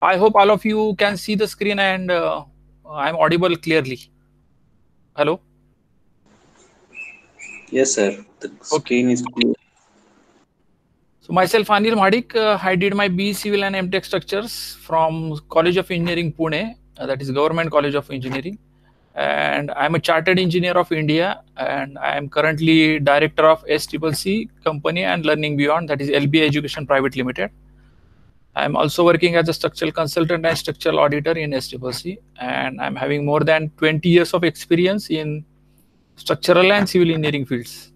I hope all of you can see the screen and I'm audible clearly. Hello? Yes, sir. The Okay. screen is clear. So myself, Anil Madik, I did my BE Civil and MTech Structures from College of Engineering, Pune, that is Government College of Engineering. And I'm a Chartered Engineer of India, and I am currently Director of SCCC Company and Learning Beyond, that is LBA Education Private Limited. I'm also working as a structural consultant and structural auditor in SCCC, and I'm having more than 20 years of experience in structural and civil engineering fields.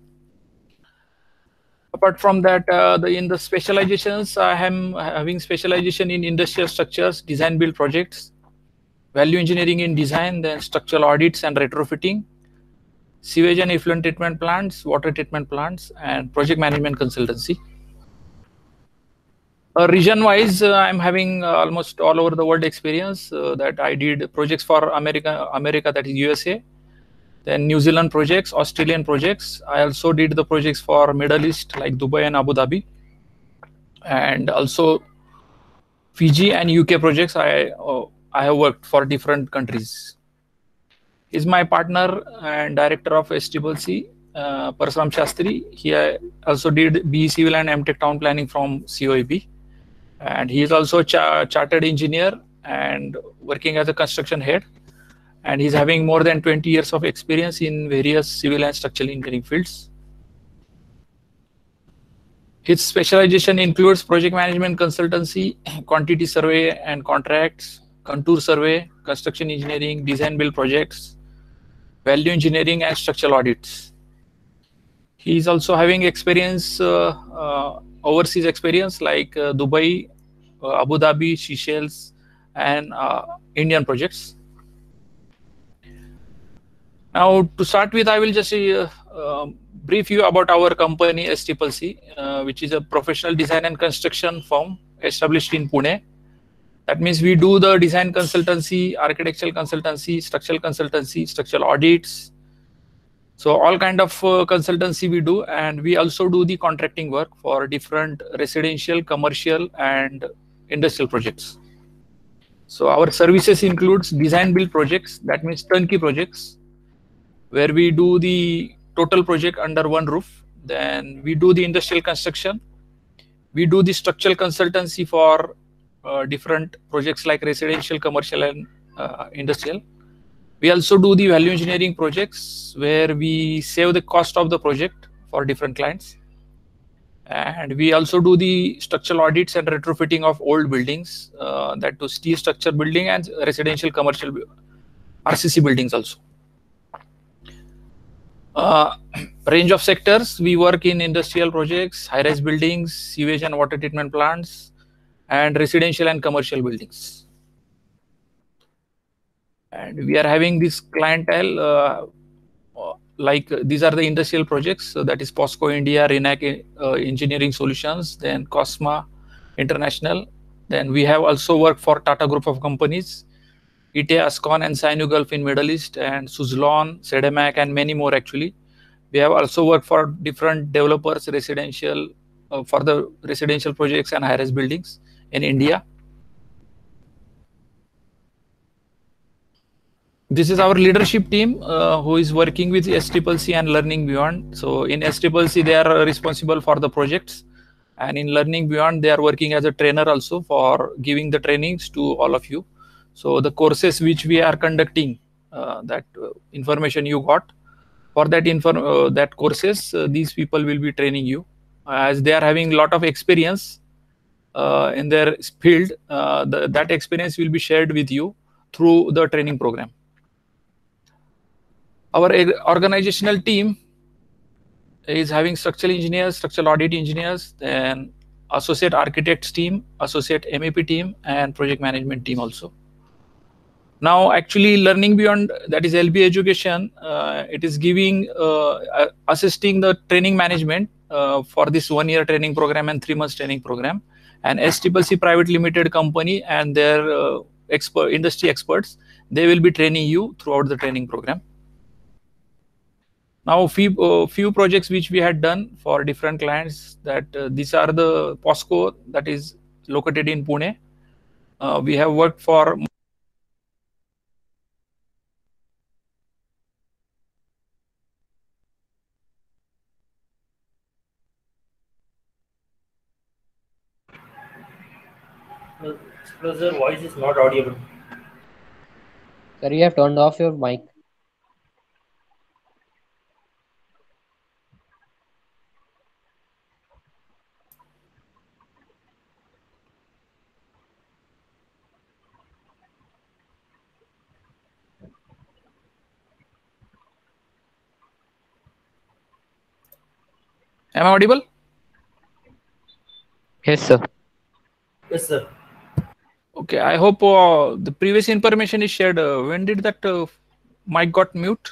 Apart from that, in the specializations, I am having specialization in industrial structures, design build projects, value engineering in design, then structural audits and retrofitting, sewage and effluent treatment plants, water treatment plants, and project management consultancy. Region-wise, I'm having almost all over the world experience that I did projects for America, that is USA, then New Zealand projects, Australian projects. I also did the projects for Middle East like Dubai and Abu Dhabi, and also Fiji and UK projects. I have worked for different countries. He's my partner and director of SCCC, Parasuram Shastri. He also did BE Civil and MTech Town Planning from COEP. And he is also a chartered engineer and working as a construction head. And he's having more than 20 years of experience in various civil and structural engineering fields. His specialization includes project management consultancy, quantity survey and contracts, contour survey, construction engineering, design build projects, value engineering, and structural audits. He is also having experience, overseas experience like Dubai, Abu Dhabi, Seychelles, and Indian projects. Now, to start with, I will just brief you about our company SCCC, which is a professional design and construction firm established in Pune. That means we do the design consultancy, architectural consultancy, structural audits. So all kind of consultancy we do, and we also do the contracting work for different residential, commercial, and industrial projects. So our services includes design build projects, that means turnkey projects, where we do the total project under one roof. Then we do the industrial construction. We do the structural consultancy for different projects like residential, commercial, and industrial. We also do the value engineering projects where we save the cost of the project for different clients. And we also do the structural audits and retrofitting of old buildings, that to steel structure building and residential, commercial, RCC buildings also. Range of sectors, we work in industrial projects, high-rise buildings, sewage and water treatment plants, and residential and commercial buildings. And we are having this clientele, like these are the industrial projects. So that is POSCO India, RENAC Engineering Solutions, then Cosma International. Then we have also worked for Tata Group of Companies, ETA, Ascon, and Sino Gulf in Middle East, and Suzlon, Sedemac, and many more actually. We have also worked for different developers, residential, for the residential projects and high-rise buildings in India. This is our leadership team who is working with SCCC and Learning Beyond. So in SCCC, they are responsible for the projects, and in Learning Beyond, they are working as a trainer also for giving the trainings to all of you. So the courses which we are conducting, that information you got, for that that courses, these people will be training you, as they are having a lot of experience in their field. That experience will be shared with you through the training program. Our organizational team is having structural engineers, structural audit engineers, then associate architects team, associate MEP team, and project management team also. Now, actually, Learning Beyond, that is LB Education, it is giving, assisting the training management for this 1-year training program and 3 months training program. And SCCC Private Limited company and their industry experts, they will be training you throughout the training program. Now, few projects which we had done for different clients, that these are the POSCO that is located in Pune. We have worked for Exploser voice is not audible. Sir, you have turned off your mic. Am I audible? Yes, sir. Yes, sir. Okay, I hope the previous information is shared. When did that mic got mute?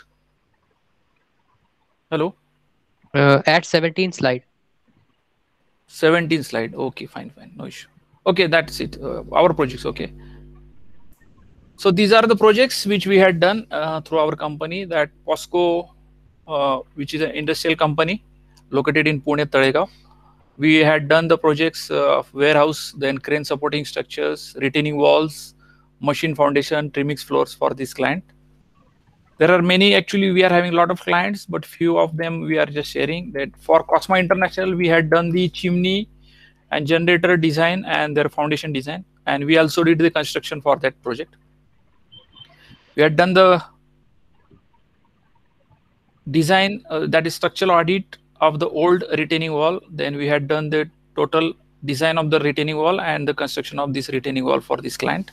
Hello? At 17 slide. 17 slide. Okay, fine, fine. No issue. Okay, that's it. Our projects. Okay. So these are the projects which we had done through our company, that POSCO, which is an industrial company located in Pune, Talegaon. We had done the projects of warehouse, then crane supporting structures, retaining walls, machine foundation, trimix floors for this client. There are many, actually we are having a lot of clients, but few of them we are just sharing that. For Cosma International, we had done the chimney and generator design and their foundation design, and we also did the construction for that project. We had done the design, that is structural audit of the old retaining wall. Then we had done the total design of the retaining wall and the construction of this retaining wall for this client.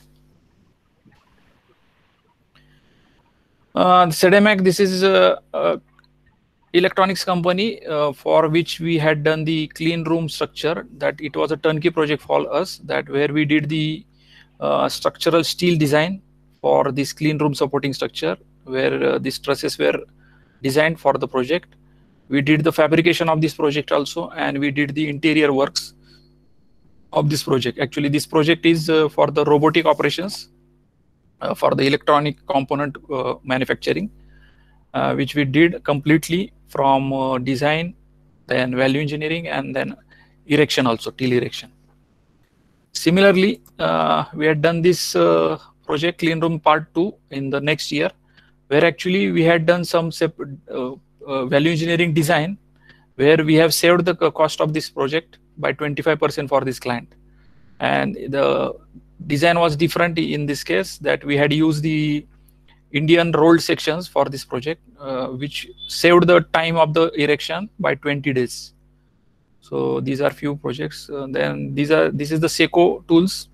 Sedemac, this is a electronics company for which we had done the clean room structure. That it was a turnkey project for us, that where we did the structural steel design for this clean room supporting structure, where these trusses were designed for the project. We did the fabrication of this project also, and we did the interior works of this project. Actually, this project is for the robotic operations for the electronic component manufacturing, which we did completely from design, then value engineering, and then erection also, till erection. Similarly, we had done this project clean room part 2 in the next year, where actually we had done some value engineering design, where we have saved the cost of this project by 25% for this client. And the design was different in this case, that we had used the Indian rolled sections for this project, which saved the time of the erection by 20 days. So these are few projects. Then this is the Seco tools.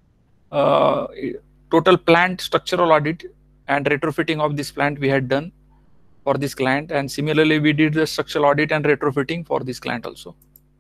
Total plant structural audit and retrofitting of this plant we had done for this client, and similarly we did the structural audit and retrofitting for this client also.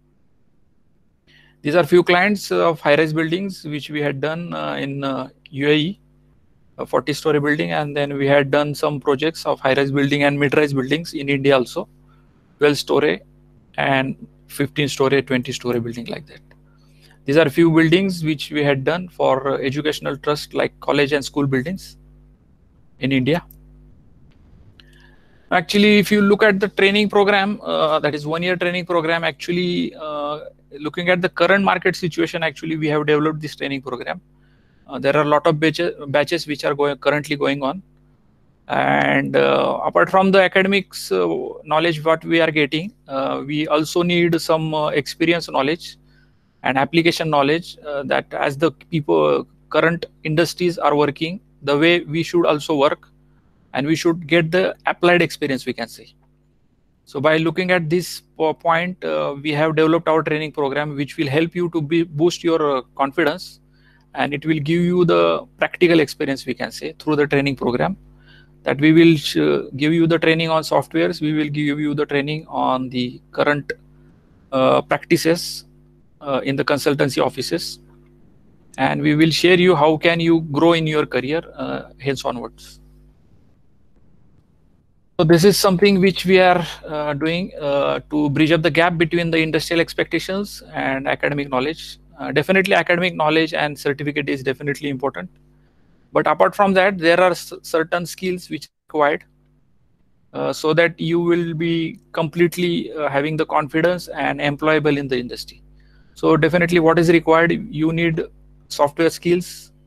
These are few clients of high-rise buildings which we had done in UAE, a 40-story building, and then we had done some projects of high-rise building and mid-rise buildings in India also, 12-story and 15-story, 20-story building, like that. These are few buildings which we had done for educational trust like college and school buildings in India. Actually, if you look at the training program, that is 1-year training program, actually looking at the current market situation, actually we have developed this training program. There are a lot of batches which are currently going on. And apart from the academics knowledge what we are getting, we also need some experience knowledge and application knowledge, that as the people current industries are working, the way we should also work, and we should get the applied experience, we can say. So by looking at this point, we have developed our training program, which will help you to boost your confidence, and it will give you the practical experience, we can say, through the training program. That we will give you the training on softwares, we will give you the training on the current practices in the consultancy offices, and we will share you how can you grow in your career hence onwards. So this is something which we are doing to bridge up the gap between the industrial expectations and academic knowledge. Definitely academic knowledge and certificate is definitely important, but apart from that, there are certain skills which are required so that you will be completely having the confidence and employable in the industry. So definitely what is required, you need software skills,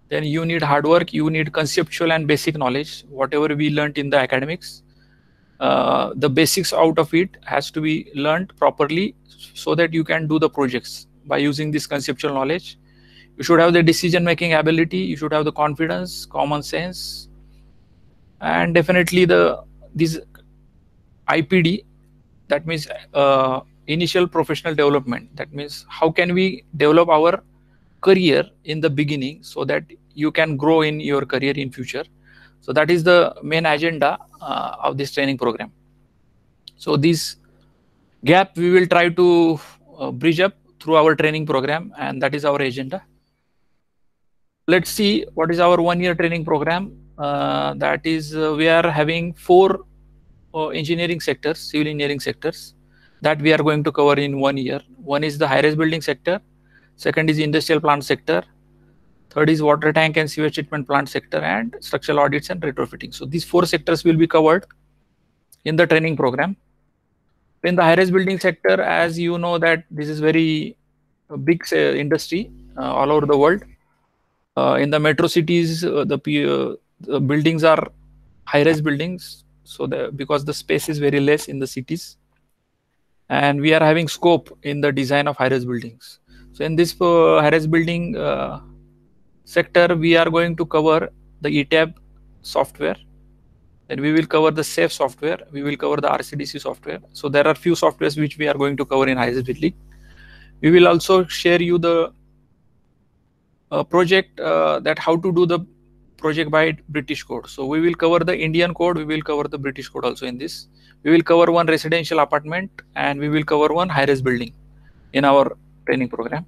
Then you need hard work, you need conceptual and basic knowledge, whatever we learned in the academics. The basics out of it has to be learned properly so that you can do the projects by using this conceptual knowledge. You should have the decision making ability, you should have the confidence, common sense, and definitely this IPD, that means initial professional development. That means how can we develop our career in the beginning so that you can grow in your career in future. So that is the main agenda of this training program. So this gap we will try to bridge up through our training program, and that is our agenda. Let's see what is our 1 year training program. That is, we are having 4 engineering sectors, civil engineering sectors, that we are going to cover in 1 year. One is the high-rise building sector, second is industrial plant sector, third is water tank and sewage treatment plant sector, and structural audits and retrofitting. So these 4 sectors will be covered in the training program. In the high-rise building sector, as you know that this is very big industry all over the world. In the metro cities, the buildings are high-rise buildings, so because the space is very less in the cities, and we are having scope in the design of high-rise buildings. So in this high-rise building sector, we are going to cover the ETAB software, then we will cover the SAFE software, we will cover the RCDC software. So there are few softwares which we are going to cover in high-rise building. We will also share you the project that how to do the project by British code. So we will cover the Indian code, we will cover the British code also in this. We will cover one residential apartment and we will cover one high-rise building in our training program.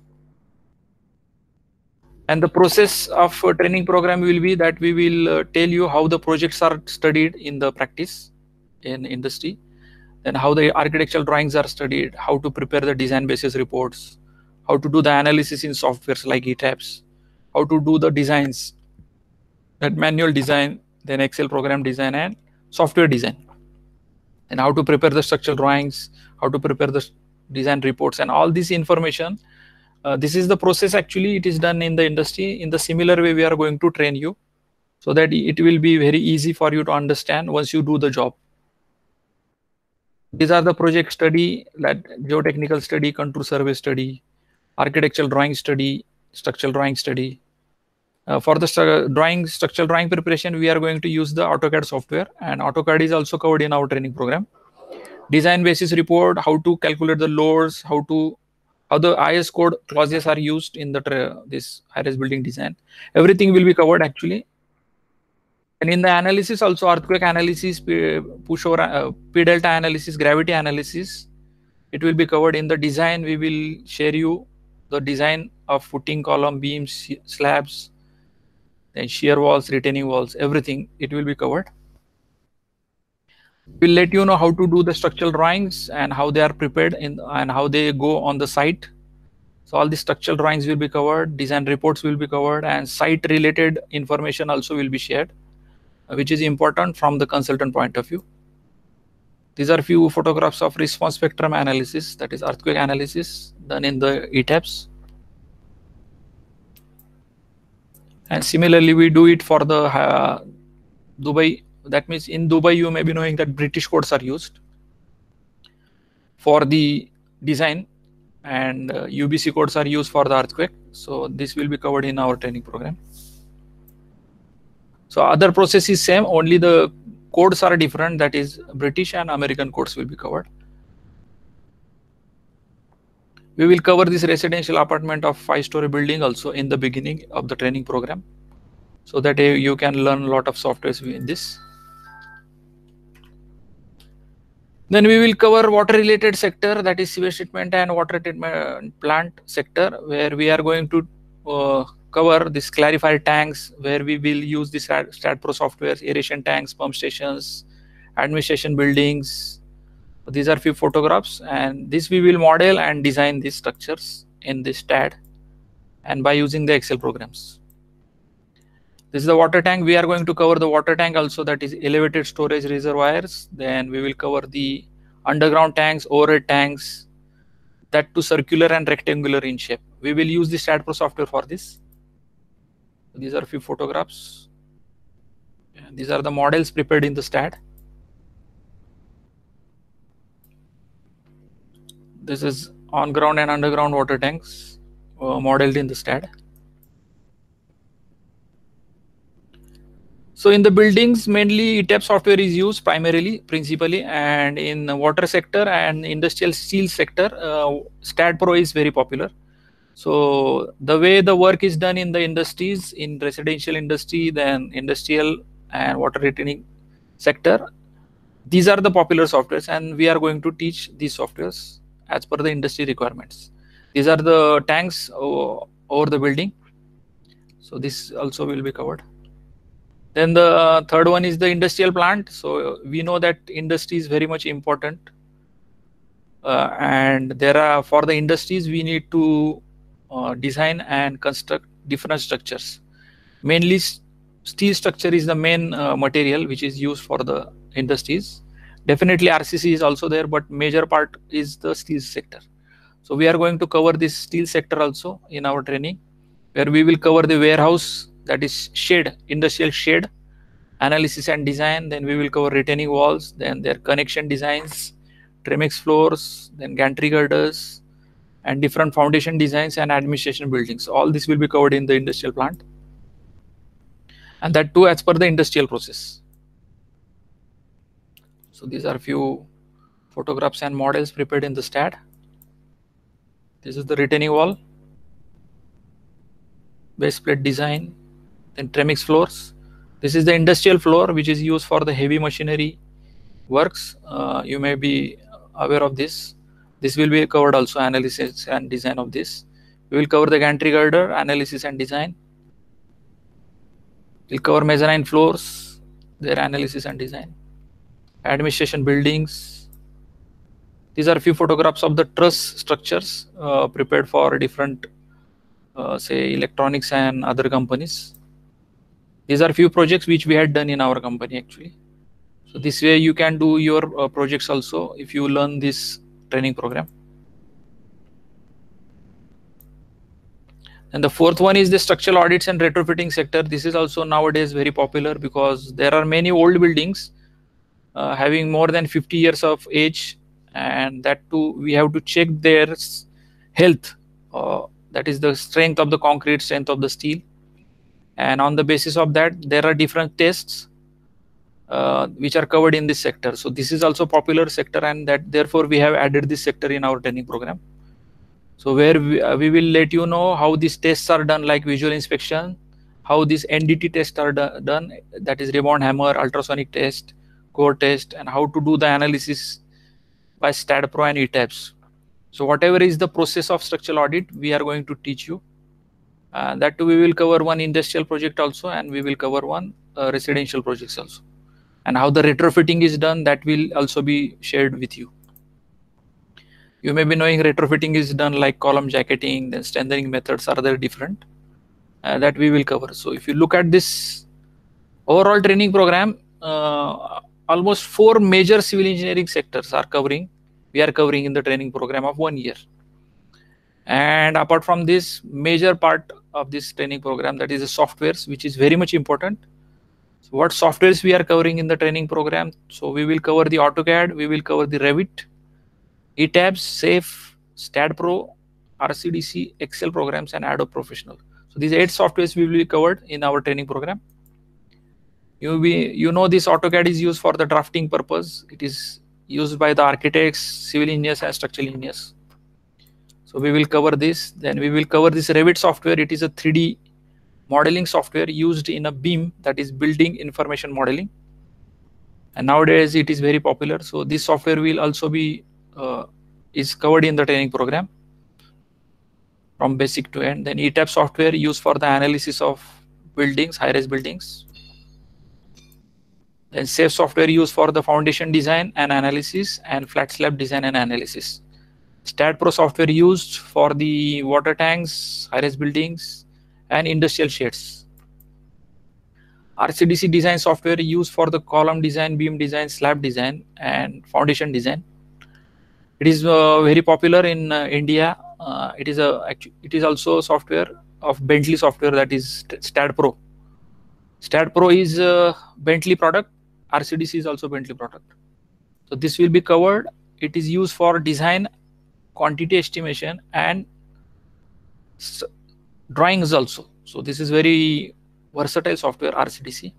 And the process of training program will be that we will tell you how the projects are studied in the practice in industry, then how the architectural drawings are studied, how to prepare the design basis reports, how to do the analysis in softwares like ETABS, how to do the designs, that manual design, then Excel program design and software design, and how to prepare the structural drawings, how to prepare the design reports, and all this information. This is the process. Actually, it is done in the industry. In the similar way, we are going to train you so that it will be very easy for you to understand once you do the job. These are the project study, that geotechnical study, contour survey study, architectural drawing study, structural drawing study. For the structural drawing preparation, we are going to use the AutoCAD software, and AutoCAD is also covered in our training program. Design basis report, how to calculate the loads, how the IS code clauses are used in this high-rise building design. Everything will be covered actually. And in the analysis also, earthquake analysis, pushover, P delta analysis, gravity analysis, it will be covered. In the design, we will share you the design of footing, column, beams, slabs, then shear walls, retaining walls, everything, it will be covered. We'll let you know how to do the structural drawings and how they are prepared and how they go on the site. So all the structural drawings will be covered, design reports will be covered, and site related information also will be shared, which is important from the consultant point of view. These are few photographs of response spectrum analysis, that is earthquake analysis done in the ETABS. And similarly, we do it for the Dubai. That means in Dubai, you may be knowing that British codes are used for the design, and UBC codes are used for the earthquake. So this will be covered in our training program. So other process is same, only the codes are different, that is British and American codes will be covered. We will cover this residential apartment of 5-story building also in the beginning of the training program, so that you can learn a lot of softwares in this. Then we will cover water related sector, that is sewage treatment and water treatment plant sector, where we are going to cover this clarified tanks, where we will use the StatPro software, aeration tanks, pump stations, administration buildings. These are few photographs, and this we will model and design these structures in this STAD and by using the Excel programs. This is the water tank. We are going to cover the water tank also, that is elevated storage reservoirs. Then we will cover the underground tanks, overhead tanks, that to circular and rectangular in shape. We will use the StatPro software for this. These are a few photographs. These are the models prepared in the STAD. This is on-ground and underground water tanks modeled in the STAD. So in the buildings, mainly ETAP software is used principally, and in the water sector and industrial steel sector, STAD Pro is very popular. So the way the work is done in the industries, in residential industry, then industrial and water retaining sector, these are the popular softwares, and we are going to teach these softwares as per the industry requirements. These are the tanks over the building. So this also will be covered. Then the third one is the industrial plant. So we know that industry is very much important, and there are, for the industries, we need to design and construct different structures. Mainly steel structure is the main material which is used for the industries. Definitely RCC is also there, but major part is the steel sector. So we are going to cover this steel sector also in our training, where we will cover the warehouse, that is shed, industrial shed analysis and design. Then we will cover retaining walls, then their connection designs, Tremex floors, then gantry girders, and different foundation designs and administration buildings. All this will be covered in the industrial plant, and that too as per the industrial process. So these are few photographs and models prepared in the STAD. This is the retaining wall, base plate design, then Tremex floors. This is the industrial floor which is used for the heavy machinery works. You may be aware of this. This will be covered also, analysis and design of this. We will cover the gantry girder, analysis and design. We'll cover mezzanine floors, their analysis and design. Administration buildings. These are a few photographs of the truss structures prepared for different, say, electronics and other companies. These are few projects which we had done in our company actually. So this way you can do your projects also if you learn this training program. And the fourth one is the structural audits and retrofitting sector. This is also nowadays very popular because there are many old buildings having more than 50 years of age, and that too we have to check their health, that is the strength of the concrete, strength of the steel, and on the basis of that there are different tests which are covered in this sector. So this is also popular sector, and that therefore we have added this sector in our training program. So where we will let you know how these tests are done, like visual inspection, how these NDT tests are done, that is rebound hammer, ultrasonic test, core test, and how to do the analysis by STAD Pro and ETAPS. So whatever is the process of structural audit, we are going to teach you. That too we will cover one industrial project also, and we will cover one residential projects also. And how the retrofitting is done, that will also be shared with you. You may be knowing retrofitting is done like column jacketing, then strengthening methods are there different, that we will cover. So if you look at this overall training program, almost 4 major civil engineering sectors are covering. We are covering in the training program of 1 year. And apart from this, major part of this training program, that is the softwares, which is very much important. So what softwares we are covering in the training program? So we will cover the AutoCAD, we will cover the Revit, ETABS, SAFE, STAD Pro, RCDC, Excel programs, and Adobe Professional. So these 8 softwares will be covered in our training program. You know this AutoCAD is used for the drafting purpose. It is used by the architects, civil engineers, and structural engineers. So we will cover this. Then we will cover this Revit software. It is a 3D modeling software used in a BIM, that is building information modeling. And nowadays it is very popular. So this software will also be is covered in the training program from basic to end. Then ETAP software used for the analysis of buildings, high-rise buildings. Then SAFE software used for the foundation design and analysis, and flat slab design and analysis. STAD Pro software used for the water tanks, high-rise buildings, and industrial sheds. RCDC design software used for the column design, beam design, slab design, and foundation design. It is very popular in India. It is also software of Bentley software, that is STAD-Pro. STAD-Pro is a Bentley product. RCDC is also Bentley product. So this will be covered. It is used for design, quantity estimation, and drawings also. So this is very versatile software, RCDC.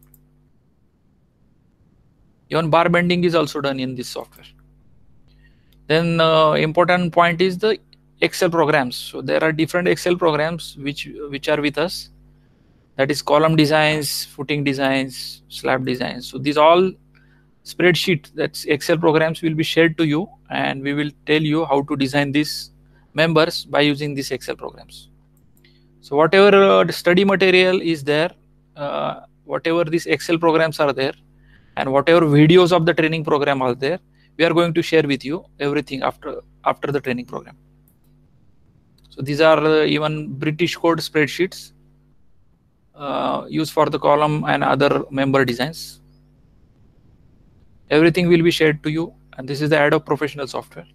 Even bar bending is also done in this software. Then important point is the Excel programs. So there are different Excel programs which are with us. That is column designs, footing designs, slab designs. So these all spreadsheet, that's Excel programs, will be shared to you, and we will tell you how to design these members by using these Excel programs. So whatever study material is there, whatever these Excel programs are there, and whatever videos of the training program are there, we are going to share with you everything after the training program. So these are even British code spreadsheets used for the column and other member designs. Everything will be shared to you, and this is the Adobe Professional software.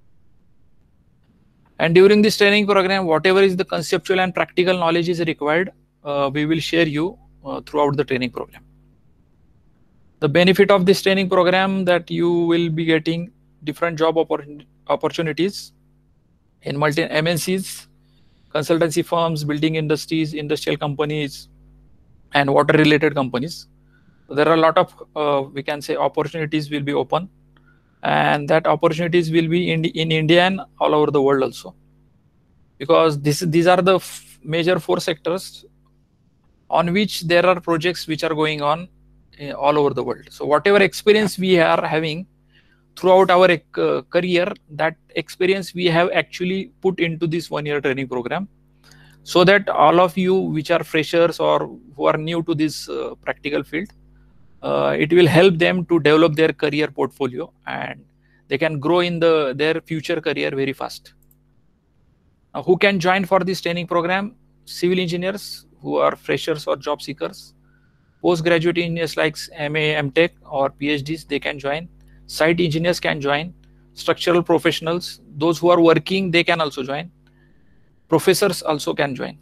And during this training program, whatever is the conceptual and practical knowledge is required, we will share you throughout the training program. The benefit of this training program, that you will be getting different job opportunities in multi MNCs, consultancy firms, building industries, industrial companies, and water related companies. So there are a lot of we can say opportunities will be open, and that opportunities will be in India and all over the world also, because these are the major 4 sectors on which there are projects which are going on all over the world. So whatever experience we are having throughout our career, that experience we have actually put into this 1-year training program, so that all of you which are freshers or who are new to this practical field, it will help them to develop their career portfolio, and they can grow in their future career very fast. Now, who can join for this training program? Civil engineers who are freshers or job seekers, postgraduate engineers like MA, MTech or PhDs, they can join. Site engineers can join. Structural professionals, those who are working, they can also join. Professors also can join.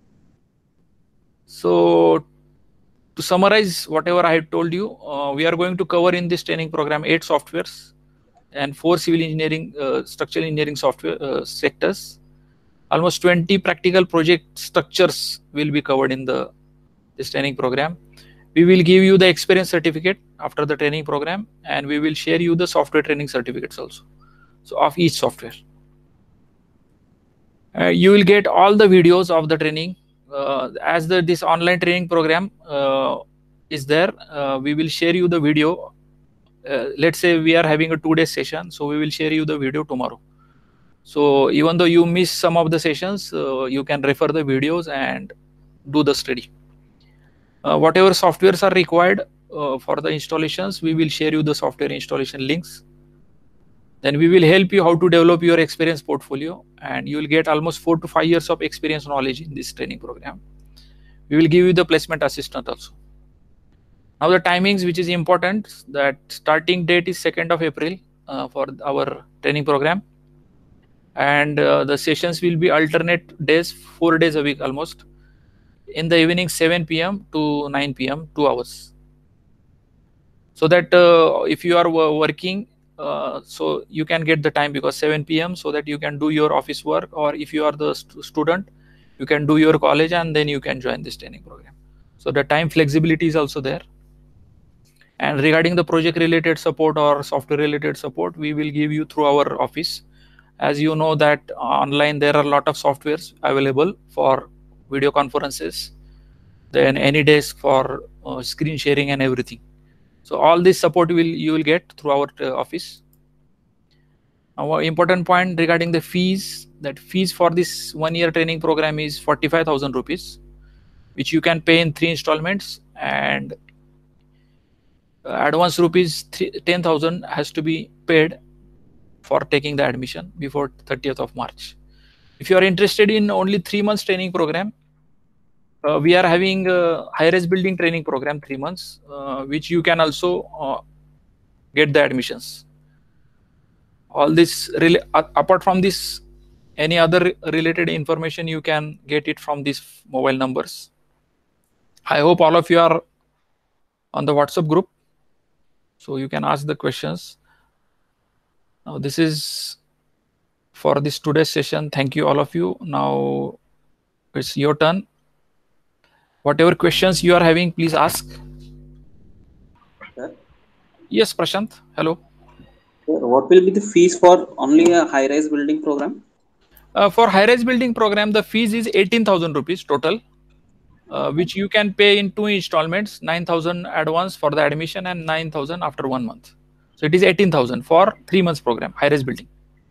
So to summarize whatever I have told you, we are going to cover in this training program 8 softwares and 4 civil engineering, structural engineering software sectors. Almost 20 practical project structures will be covered in this training program. We will give you the experience certificate after the training program, and we will share you the software training certificates also, so of each software. You will get all the videos of the training. As this online training program is there, we will share you the video. Let's say we are having a 2-day session, so we will share you the video tomorrow. So even though you miss some of the sessions, you can refer the videos and do the study. Whatever softwares are required for the installations, we will share you the software installation links. Then we will help you how to develop your experience portfolio, and you will get almost 4 to 5 years of experience knowledge in this training program. We will give you the placement assistant also. Now the timings, which is important, that starting date is 2nd of April for our training program, and the sessions will be alternate days, 4 days a week almost. In the evening 7 PM to 9 PM, 2 hours. So that if you are working, so you can get the time, because 7 PM, so that you can do your office work, or if you are the student, you can do your college and then you can join this training program. So the time flexibility is also there. And regarding the project related support or software related support, we will give you through our office. As you know that online there are a lot of softwares available for video conferences, then AnyDesk for screen sharing and everything. So all this support you will get through our office. Our important point regarding the fees, that fees for this 1-year training program is 45,000 rupees, which you can pay in 3 installments, and advance rupees 10,000 has to be paid for taking the admission before 30th of March. If you are interested in only 3 months training program, we are having a high-rise building training program 3 months, which you can also get the admissions. All this apart from this Any other related information, you can get it from these mobile numbers. I hope all of you are on the WhatsApp group, so you can ask the questions. Now this is for this today's session. Thank you all of you. Now it's your turn. Whatever questions you are having, please ask. Sir, Yes, Prashant. Hello. what will be the fees for only a high-rise building program? For high-rise building program, the fees is 18,000 rupees total, which you can pay in 2 installments, 9,000 advance for the admission and 9,000 after 1 month. So it is 18,000 for 3 months program, high-rise building,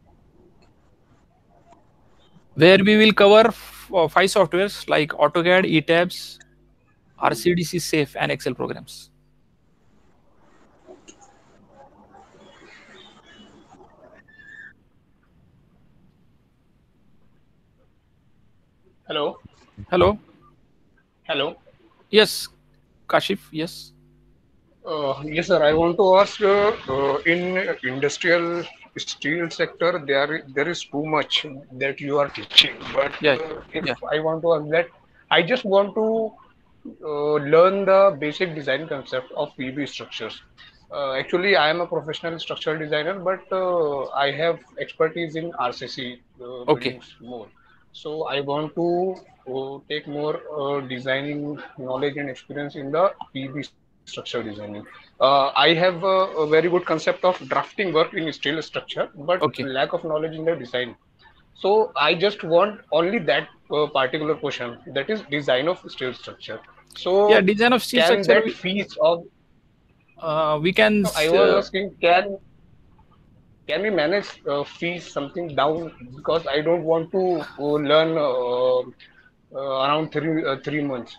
where we will cover 5 softwares like AutoCAD, ETABS, RCDC Safe and Excel programs. Hello. Hello. Hello. Yes, Kashif. Yes. Yes, sir. I want to ask, in industrial steel sector, there is too much that you are teaching. But Yeah. if Yeah. I want to ask that, I just want to learn the basic design concept of PB structures. Actually, I am a professional structural designer, but I have expertise in RCC Okay. buildings more. So I want to take more designing knowledge and experience in the PB structural designing. I have a very good concept of drafting work in steel structure, but Okay. lack of knowledge in the design. So I just want only that particular portion, that is design of steel structure. Yeah, So design of steel can structure. that fees of, We can. no, I was asking, can we manage fees something down, because I don't want to learn around 3 months.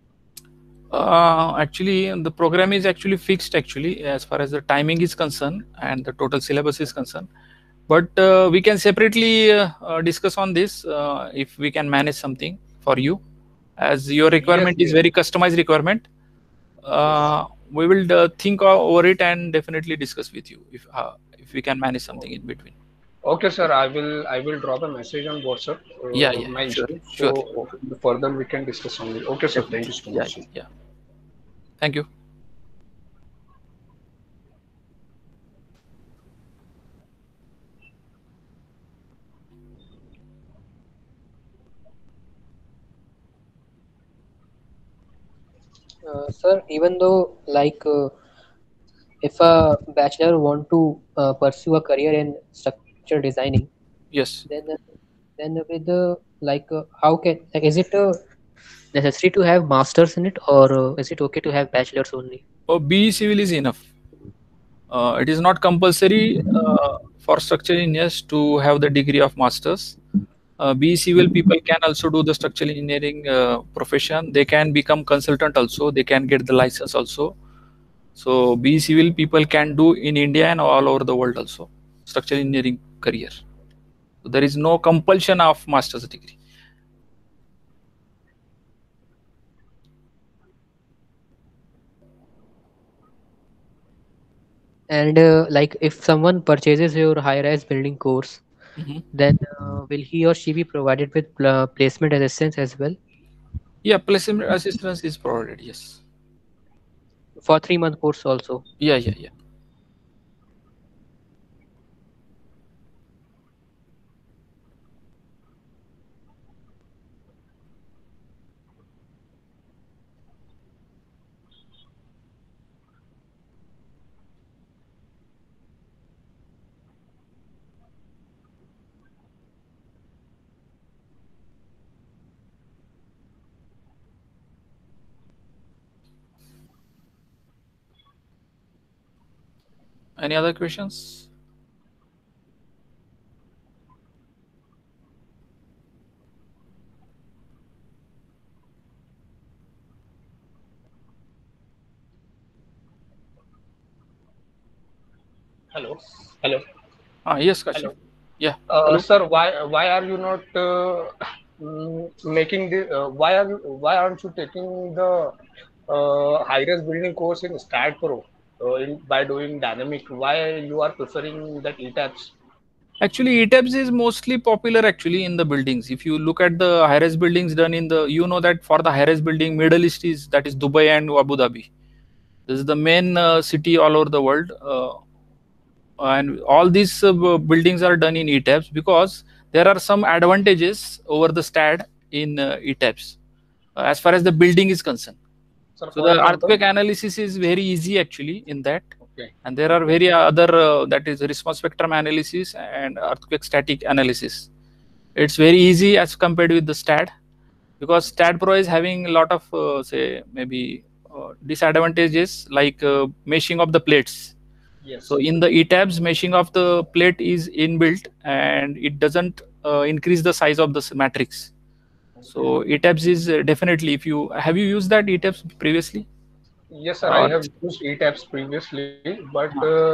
Actually, the program is actually fixed actually as far as the timing is concerned and the total syllabus is concerned. But we can separately discuss on this if we can manage something for you, as your Yes, requirement is yes, very customized requirement. yes. We will think over it and definitely discuss with you if we can manage something in between. Okay, sir. I will drop a message on WhatsApp, Yeah, yeah, my sure, issue. sure, So further we can discuss on it. Okay, sir. Thank you definitely. so Yeah, much. yeah. Thank you. Sir, even though if a bachelor want to pursue a career in structural designing, Yes. then with the how can is it necessary to have masters in it, or is it okay to have bachelors only? BE Civil is enough. It is not compulsory for structural engineers to have the degree of masters. BE Civil people can also do the structural engineering profession. They can become consultant also. They can get the license also. So BE Civil people can do in India and all over the world also structural engineering career. So there is no compulsion of master's degree. And if someone purchases your high-rise building course, Mhm. then will he or she be provided with placement assistance as well Yeah, placement assistance is provided. Yes. for 3 month course also? Yeah, yeah, yeah. Any other questions? Hello. Hello. Yes, Kashif. Hello. Yeah. Hello. Sir, why are you not making the why aren't you taking the high-res building course in STAT Pro by doing dynamic? Why you are preferring that ETAPS? Actually, ETABS is mostly popular actually in the buildings. If you look at the high-rise buildings done in the, you know that for the high-rise building, Middle East is, that is Dubai and Abu Dhabi. This is the main city all over the world. And all these buildings are done in ETABS because there are some advantages over the STAAD in ETABS as far as the building is concerned. Sir, So for the example, earthquake analysis is very easy actually in that. okay. And there are very other, that is response spectrum analysis and earthquake static analysis. It's very easy as compared with the STAAD, because STAAD Pro is having a lot of say maybe disadvantages like meshing of the plates. Yes. So in the ETABS, meshing of the plate is inbuilt and it doesn't increase the size of the matrix. So ETABS is definitely, if you have you used that ETABS previously? Yes, sir. I have used ETABS previously, but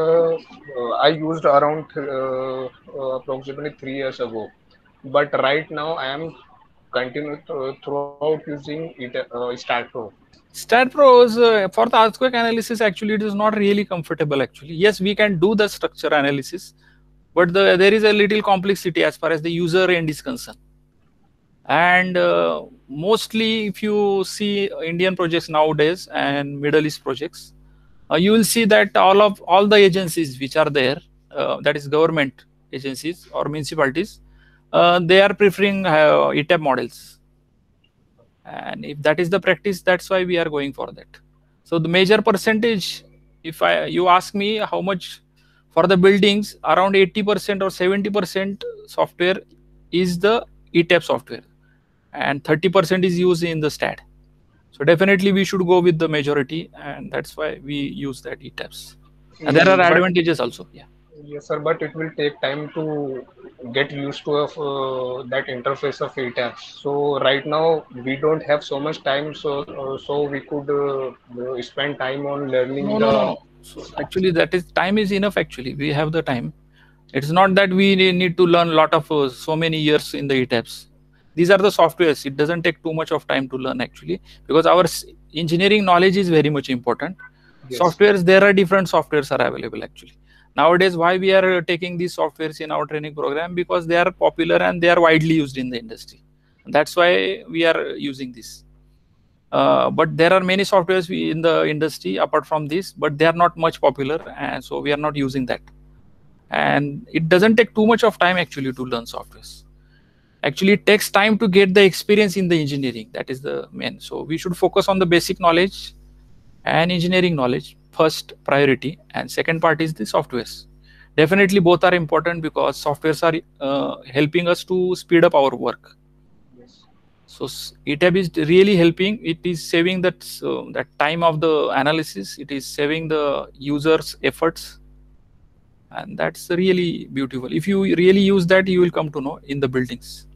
I used around approximately 3 years ago. But right now, I am continuing throughout using STAAD Pro. STAAD Pro is for the earthquake analysis. Actually, it is not really comfortable. Actually, yes, we can do the structure analysis, but there is a little complexity as far as the user end is concerned. And mostly, if you see Indian projects nowadays and Middle East projects, you will see that all the agencies which are there, that is government agencies or municipalities, they are preferring ETAB models. And if that is the practice, that's why we are going for that. So the major percentage, if you ask me how much for the buildings, around 80% or 70% software is the ETAB software, and 30% is used in the STAAD. So definitely we should go with the majority, and that's why we use that ETABS. And there are But advantages also. Yeah. yes, sir. But it will take time to get used to that interface of ETABS. So right now we don't have so much time, so we could spend time on learning No. So actually, that is time is enough. Actually, we have the time. It's not that we need to learn a lot of so many years in the ETABS. These are the softwares. It doesn't take too much of time to learn actually, because our engineering knowledge is very much important. Yes. Softwares, there are different softwares are available actually. Nowadays, why we are taking these softwares in our training program? Because they are popular and they are widely used in the industry. And that's why we are using this. But there are many softwares in the industry apart from this, but they are not much popular, and so we are not using that. And it doesn't take too much of time actually to learn softwares. Actually, it takes time to get the experience in the engineering. That is the main. So we should focus on the basic knowledge and engineering knowledge first priority, and second part is the softwares. Definitely both are important because softwares are helping us to speed up our work. Yes. So ETAB is really helping. It is saving that time of the analysis. It is saving the users' efforts, and that's really beautiful. If you really use that, you will come to know in the buildings.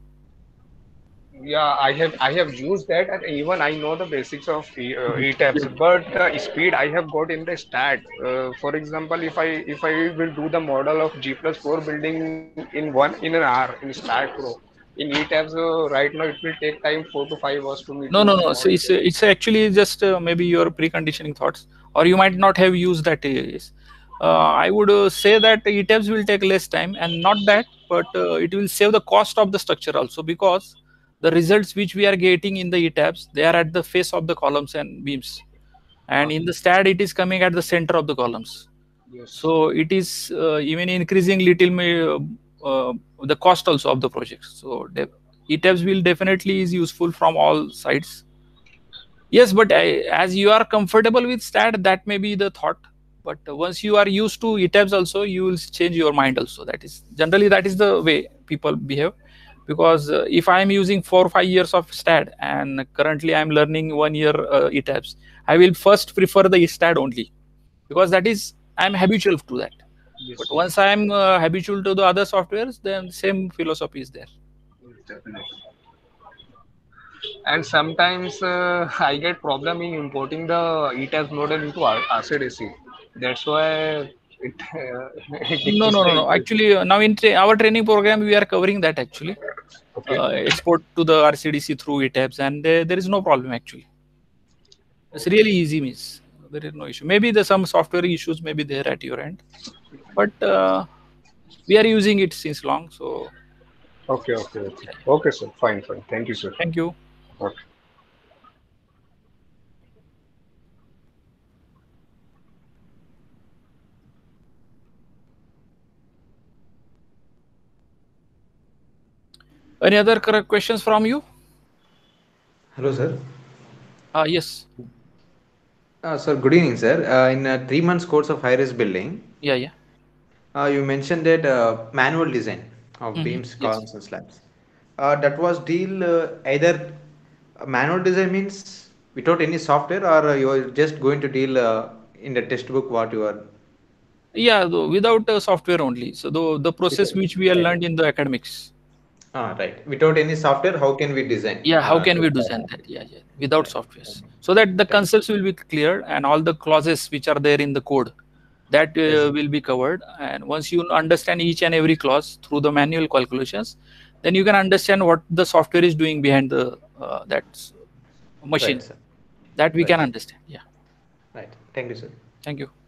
Yeah, I have used that, and even I know the basics of ETABS, but speed I have got in the STAAD. For example, if I will do the model of G+4 building in an hour in STAAD Pro, in ETABS right now it will take time 4 to 5 hours to me to No. So model. it's actually just maybe your preconditioning thoughts, or you might not have used that. I would say that ETABS will take less time, and not that, but it will save the cost of the structure also, because the results which we are getting in the ETABS, they are at the face of the columns and beams, and in the STAAD it is coming at the center of the columns. Yes. So it is even increasing the cost also of the project. So ETABS will definitely is useful from all sides. Yes, but as you are comfortable with STAAD, that may be the thought. But once you are used to ETABS also, you will change your mind also. That is generally that is the way people behave. Because if I am using 4 or 5 years of STAAD and currently I am learning 1 year ETABS, I will first prefer the STAAD only, because that is I am habitual to that. Yes. But once I am habitual to the other softwares, then same philosophy is there. Definitely. And sometimes I get problem in importing the ETABS model into RCDC. That's why it, it decreases the No. Actually, now in our training program, we are covering that actually. Okay. Export to the RCDC through ETABS, and there is no problem actually. It's really easy, miss. There is no issue. Maybe there's some software issues may be there at your end, but we are using it since long. So Okay, okay, sir. Fine. Thank you, sir. thank you. Okay. Any other questions from you? Hello, sir. Yes. Sir, good evening, sir. In 3 months course of high-rise building, Yeah. you mentioned that manual design of beams, Yes. columns, and slabs. That was deal either manual design means without any software, or you are just going to deal in the textbook what you are. Yeah, without software only. So the process which we have learned in the academics. Right. Without any software, how can we design? Yeah, how can we design that? Yeah, without softwares, so that the concepts will be clear and all the clauses which are there in the code, that will be covered. And once you understand each and every clause through the manual calculations, then you can understand what the software is doing behind the that machine. Right, sir. That we can understand. Yeah. Right. Thank you, sir. Thank you.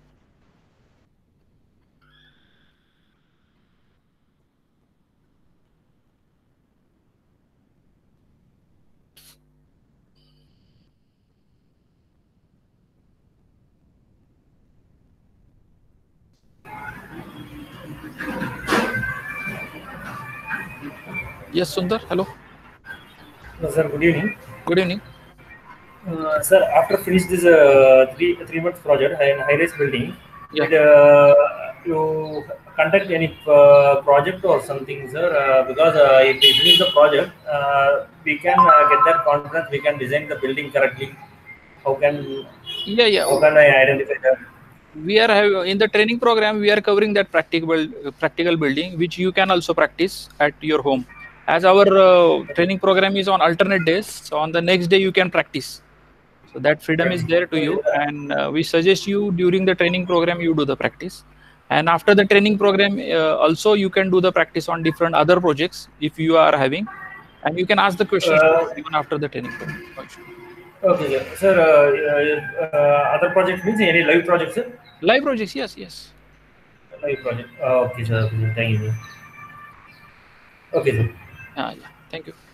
Yes, Sundar. Hello. Sir, good evening. Good evening. Sir, after finish this three months project in high-rise building, Yeah. did you conduct any project or something, sir? Because if we finish the project, we can get that confidence. We can design the building correctly. How can How can I identify that? We are in the training program, we are covering that practical building, which you can also practice at your home. As our training program is on alternate days, so on the next day you can practice. So that freedom is there to you, and we suggest you during the training program you do the practice, and after the training program also you can do the practice on different other projects if you are having, and you can ask the questions even after the training program. Okay, sir. Other projects means any live projects, sir? Live projects, yes. Live project. Okay, sir. Thank you. Okay, sir. Yeah. Thank you.